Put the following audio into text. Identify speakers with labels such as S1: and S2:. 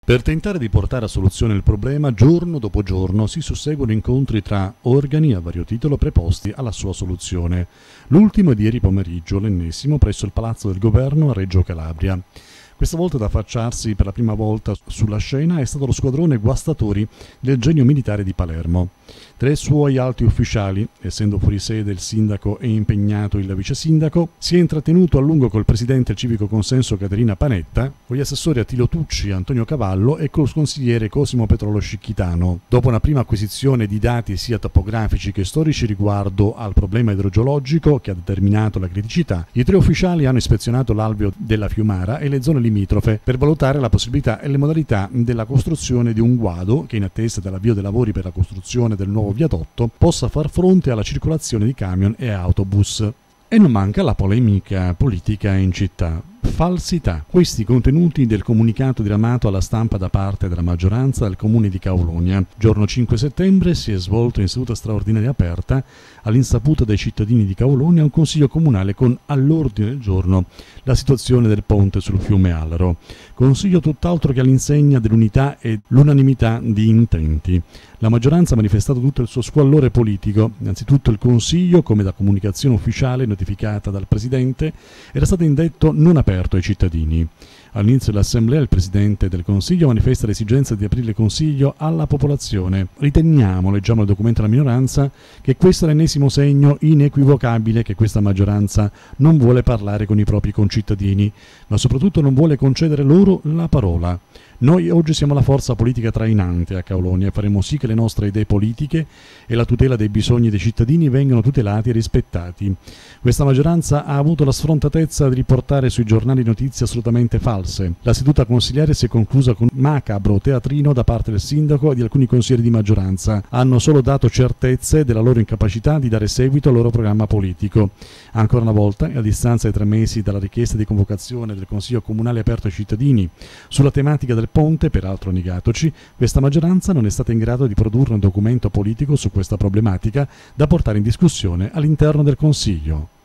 S1: Per tentare di portare a soluzione il problema, giorno dopo giorno si susseguono incontri tra organi a vario titolo preposti alla sua soluzione. L'ultimo è di ieri pomeriggio, l'ennesimo presso il Palazzo del Governo a Reggio Calabria. Questa volta ad affacciarsi per la prima volta sulla scena è stato lo squadrone guastatori del Genio Militare di Palermo. Tre suoi alti ufficiali, essendo fuori sede il sindaco e impegnato il vice sindaco, si è intrattenuto a lungo col presidente del Civico Consenso Caterina Panetta, con gli assessori Attilio Tucci e Antonio Cavallo e col consigliere Cosimo Petrolo Scicchitano. Dopo una prima acquisizione di dati sia topografici che storici riguardo al problema idrogeologico che ha determinato la criticità, i tre ufficiali hanno ispezionato l'alveo della Fiumara e le zone limitrofe per valutare la possibilità e le modalità della costruzione di un guado che, in attesa dell'avvio dei lavori per la costruzione del nuovo viadotto, possa far fronte alla circolazione di camion e autobus. E non manca la polemica politica in città. Falsità. Questi contenuti del comunicato diramato alla stampa da parte della maggioranza del comune di Caulonia. Giorno 5 settembre si è svolto in seduta straordinaria aperta, all'insaputa dei cittadini di Caulonia, un consiglio comunale con all'ordine del giorno la situazione del ponte sul fiume Allero. Consiglio tutt'altro che all'insegna dell'unità e l'unanimità di intenti. La maggioranza ha manifestato tutto il suo squallore politico. Innanzitutto il Consiglio, come da comunicazione ufficiale notificata dal Presidente, era stato indetto non aperto ai cittadini. All'inizio dell'Assemblea il Presidente del Consiglio manifesta l'esigenza di aprire il Consiglio alla popolazione. Riteniamo, leggiamo il documento della minoranza, che questo è l'ennesimo segno inequivocabile che questa maggioranza non vuole parlare con i propri concittadini, ma soprattutto non vuole concedere loro la parola. Noi oggi siamo la forza politica trainante a Caulonia e faremo sì che le nostre idee politiche e la tutela dei bisogni dei cittadini vengano tutelati e rispettati. Questa maggioranza ha avuto la sfrontatezza di riportare sui giornali notizie assolutamente false. La seduta consigliare si è conclusa con un macabro teatrino da parte del sindaco e di alcuni consiglieri di maggioranza. Hanno solo dato certezze della loro incapacità di dare seguito al loro programma politico. Ancora una volta, a distanza di 3 mesi dalla richiesta di convocazione del Consiglio Comunale aperto ai cittadini sulla tematica del ponte, peraltro negatoci, questa maggioranza non è stata in grado di produrre un documento politico su questa problematica da portare in discussione all'interno del Consiglio.